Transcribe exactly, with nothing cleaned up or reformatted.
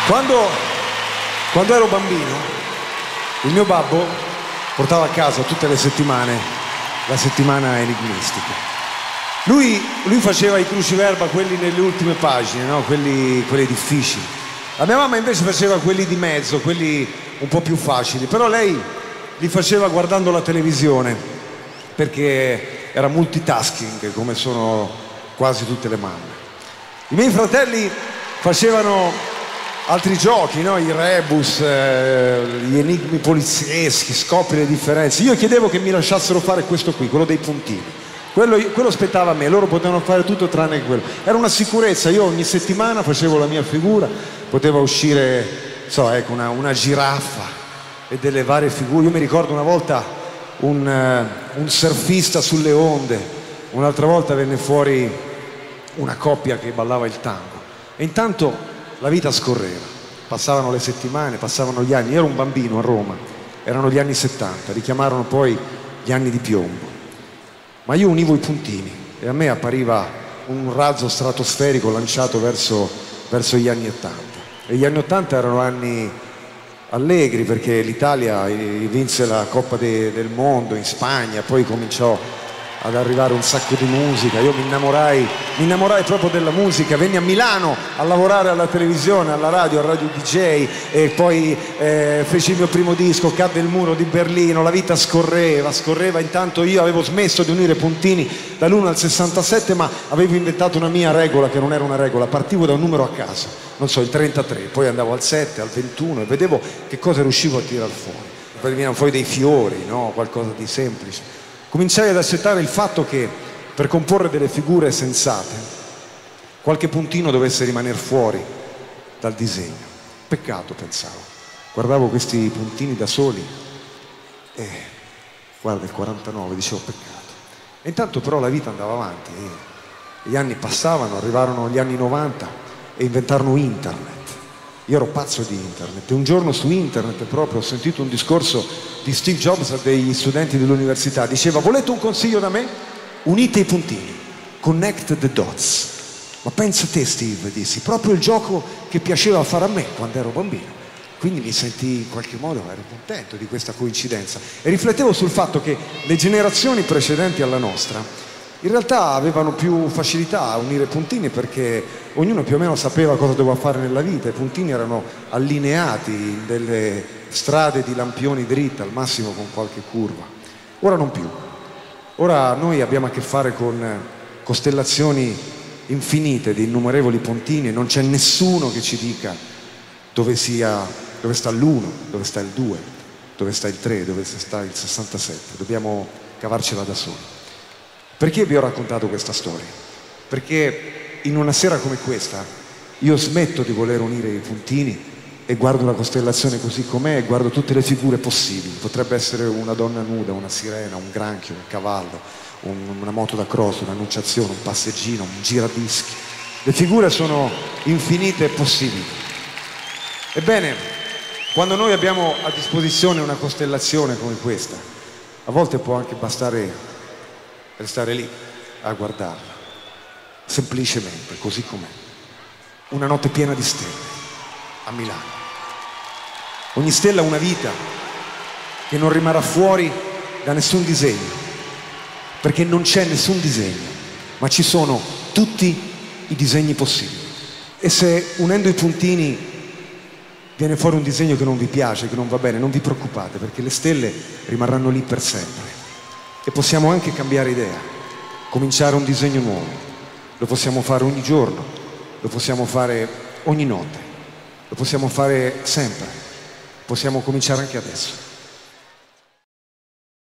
Quando, quando ero bambino, il mio babbo portava a casa tutte le settimane la settimana enigmistica. Lui, lui faceva i cruciverba, quelli nelle ultime pagine, no? quelli, quelli difficili. La mia mamma invece faceva quelli di mezzo, quelli un po' più facili, però lei li faceva guardando la televisione, perché era multitasking, come sono quasi tutte le mamme. I miei fratelli facevano altri giochi, no? I rebus, eh, gli enigmi polizieschi, scopri le differenze. Io chiedevo che mi lasciassero fare questo qui, quello dei puntini. Quello, quello spettava a me, loro potevano fare tutto tranne che quello. Era una sicurezza, io ogni settimana facevo la mia figura, poteva uscire, so, ecco, una, una giraffa e delle varie figure. Io mi ricordo una volta un, uh, un surfista sulle onde, un'altra volta venne fuori una coppia che ballava il tango. E intanto la vita scorreva, passavano le settimane, passavano gli anni. Io ero un bambino a Roma, erano gli anni settanta, richiamarono poi gli anni di piombo. Ma io univo i puntini e a me appariva un razzo stratosferico lanciato verso, verso gli anni ottanta. E gli anni ottanta erano anni allegri, perché l'Italia vinse la Coppa de, del Mondo in Spagna, poi cominciò ad arrivare un sacco di musica. Io mi innamorai, mi innamorai proprio della musica. Venni a Milano a lavorare alla televisione, alla radio, al radio D J, e poi eh, feci il mio primo disco, cadde il muro di Berlino, la vita scorreva, scorreva. Intanto io avevo smesso di unire puntini dall'uno al sessantasette, ma avevo inventato una mia regola che non era una regola, partivo da un numero a caso, non so, il trentatré, poi andavo al sette, al ventuno e vedevo che cosa riuscivo a tirar fuori. Poi venivano fuori dei fiori, no? Qualcosa di semplice. Cominciai ad accettare il fatto che per comporre delle figure sensate qualche puntino dovesse rimanere fuori dal disegno. Peccato, pensavo. Guardavo questi puntini da soli e guarda, il quarantanove, dicevo peccato. E intanto però la vita andava avanti e gli anni passavano, arrivarono gli anni novanta e inventarono internet. Io ero pazzo di internet e un giorno su internet proprio ho sentito un discorso di Steve Jobs a degli studenti dell'università. Diceva: volete un consiglio da me? Unite i puntini, connect the dots. Ma pensa te, Steve, dissi, proprio il gioco che piaceva fare a me quando ero bambino. Quindi mi sentii in qualche modo, ero contento di questa coincidenza e riflettevo sul fatto che le generazioni precedenti alla nostra in realtà avevano più facilità a unire puntini, perché ognuno più o meno sapeva cosa doveva fare nella vita. I puntini erano allineati in delle strade di lampioni dritte, al massimo con qualche curva. Ora non più. Ora noi abbiamo a che fare con costellazioni infinite di innumerevoli puntini e non c'è nessuno che ci dica dove sia, dove sta l'uno, dove sta il due, dove sta il tre, dove sta il sessantasette. Dobbiamo cavarcela da soli. Perché vi ho raccontato questa storia? Perché in una sera come questa io smetto di voler unire i puntini e guardo la costellazione così com'è e guardo tutte le figure possibili. Potrebbe essere una donna nuda, una sirena, un granchio, un cavallo, un, una moto da cross, un'annunciazione, un passeggino, un giradischi. Le figure sono infinite e possibili. Ebbene, quando noi abbiamo a disposizione una costellazione come questa, a volte può anche bastare restare lì a guardarla, semplicemente, così com'è. Una notte piena di stelle a Milano. Ogni stella ha una vita che non rimarrà fuori da nessun disegno, perché non c'è nessun disegno, ma ci sono tutti i disegni possibili. E se unendo i puntini viene fuori un disegno che non vi piace, che non va bene, non vi preoccupate, perché le stelle rimarranno lì per sempre. E possiamo anche cambiare idea, cominciare un disegno nuovo. Lo possiamo fare ogni giorno, lo possiamo fare ogni notte, lo possiamo fare sempre. Possiamo cominciare anche adesso.